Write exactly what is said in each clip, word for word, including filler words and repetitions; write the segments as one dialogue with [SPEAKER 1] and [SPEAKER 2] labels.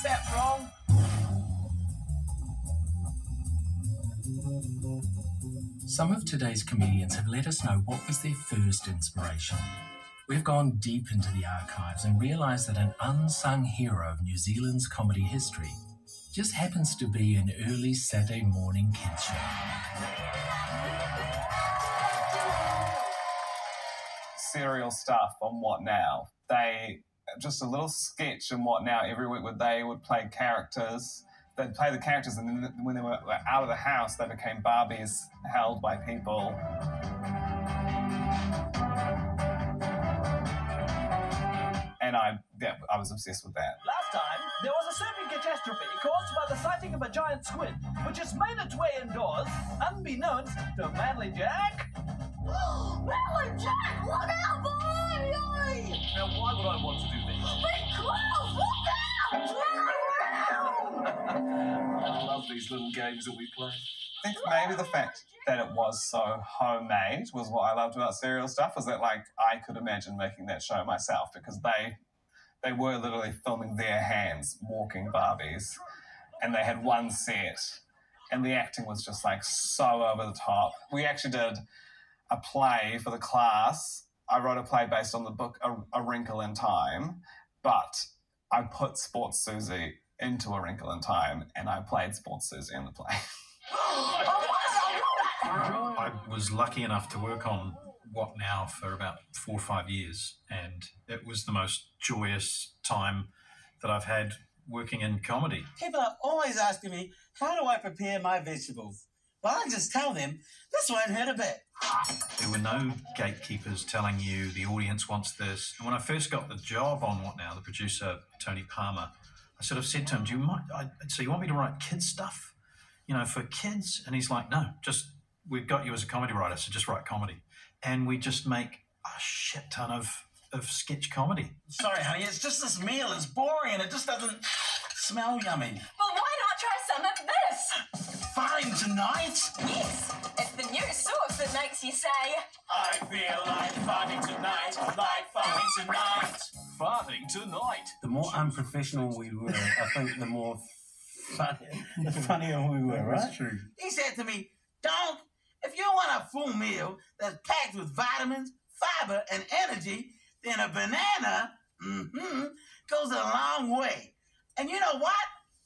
[SPEAKER 1] Is that wrong?
[SPEAKER 2] Some of today's comedians have let us know what was their first inspiration. We've gone deep into the archives and realised that an unsung hero of New Zealand's comedy history just happens to be an early Saturday morning kids show.
[SPEAKER 3] Serial Stuff on What Now. They, just a little sketch in What Now every week where they would play characters. They'd play the characters, and then when they were out of the house, they became Barbies held by people. And I, yeah, I was obsessed with that.
[SPEAKER 1] Last time, there was a surfing catastrophe caused by the sighting of a giant squid, which has made its way indoors, unbeknownst to Manly Jack.
[SPEAKER 4] Manly Jack, look out, boy!
[SPEAKER 1] Now, why would I want to do this?
[SPEAKER 4] Be close, look out!
[SPEAKER 1] I love these little games that we play.
[SPEAKER 3] I think maybe the fact that it was so homemade was what I loved about Serial Stuff, was that, like, I could imagine making that show myself, because they they were literally filming their hands walking Barbies, and they had one set, and the acting was just, like, so over the top. We actually did a play for the class. I wrote a play based on the book A, a Wrinkle in Time, but I put Sports Susie into A Wrinkle in Time, and I played Sports Susie in the play.
[SPEAKER 5] I was lucky enough to work on What Now for about four or five years, and it was the most joyous time that I've had working in comedy.
[SPEAKER 6] People are always asking me, how do I prepare my vegetables? Well, I just tell them, this won't hurt a bit.
[SPEAKER 5] There were no gatekeepers telling you the audience wants this. And when I first got the job on What Now, the producer, Tony Palmer, I sort of said to him, do you mind, I, so you want me to write kids stuff, you know, for kids? And he's like, no, just, we've got you as a comedy writer, so just write comedy. And we just make a shit ton of, of sketch comedy.
[SPEAKER 6] Sorry, honey, it's just this meal is boring and it just doesn't smell yummy.
[SPEAKER 4] Well, why not try some of this?
[SPEAKER 6] Fine tonight?
[SPEAKER 4] Yes, it's the new sauce that makes you say,
[SPEAKER 1] I feel like farting tonight, like farting tonight, farting tonight.
[SPEAKER 7] The more unprofessional we were, I think the more fun, the funnier we were, right?
[SPEAKER 6] That's true. He said to me, Donk, if you want a full meal that's packed with vitamins, fiber, and energy, then a banana mm-hmm, goes a long way. And you know what?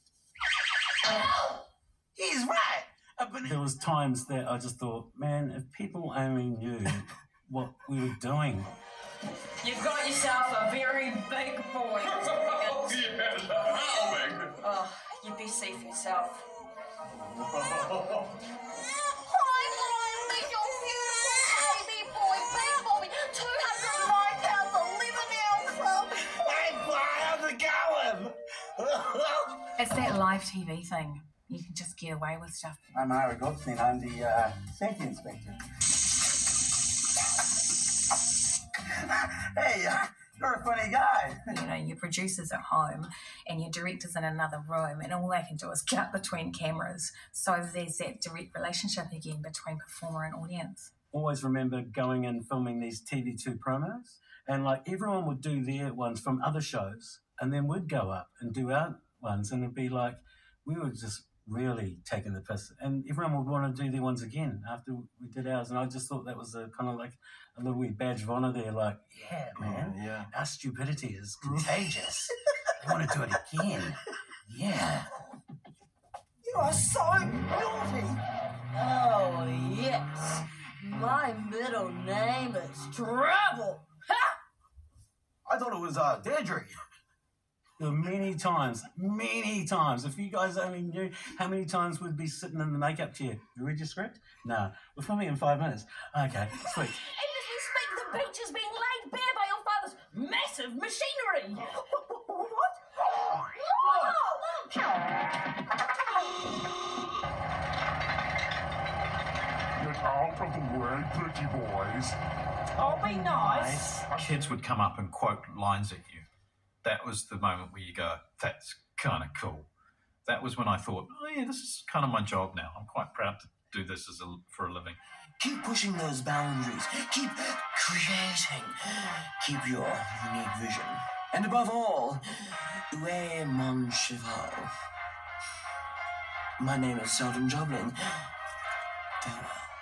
[SPEAKER 6] He's right. A banana.
[SPEAKER 7] There was times that I just thought, man, if people only knew what we were doing.
[SPEAKER 4] you've got yourself a very big boy.
[SPEAKER 1] Oh, yeah, how big?
[SPEAKER 4] Oh, you be safe yourself.
[SPEAKER 8] It's that live T V thing. You can just get away with stuff.
[SPEAKER 6] I'm Ira Goldstein. I'm the uh, safety inspector. Hey, uh, you're a funny guy.
[SPEAKER 8] You know, your producer's at home and your director's in another room, and all they can do is cut between cameras. So there's that direct relationship again between performer and audience.
[SPEAKER 7] Always remember going and filming these T V two promos, and like everyone would do their ones from other shows, and then we'd go up and do our ones, and it'd be like we were just really taking the piss, and everyone would want to do their ones again after we did ours. And I just thought that was a kind of like a little wee badge of honor there, like, yeah, man,
[SPEAKER 6] Oh, yeah.
[SPEAKER 7] our stupidity is contagious. They want to do it again. Yeah.
[SPEAKER 6] You are so naughty.
[SPEAKER 4] Oh, yes. My middle name is Trouble. Ha!
[SPEAKER 6] I thought it was uh, Deirdre.
[SPEAKER 7] There were many times, many times. If you guys only knew how many times we'd be sitting in the makeup chair. You read your script? No. We're filming in five minutes. Okay, sweet.
[SPEAKER 4] And as we speak, the beach is being laid bare by your father's massive machinery. What?
[SPEAKER 9] Get out of the way, pretty boys.
[SPEAKER 4] I'll be nice.
[SPEAKER 5] Kids would come up and quote lines at you. That was the moment where you go, that's kind of cool. That was when I thought, oh yeah, this is kind of my job now. I'm quite proud to do this as a, for a living.
[SPEAKER 6] Keep pushing those boundaries. Keep creating. Keep your unique vision.
[SPEAKER 10] And above all, Uwe mon cheval. My name is Selden Joblin. Farewell.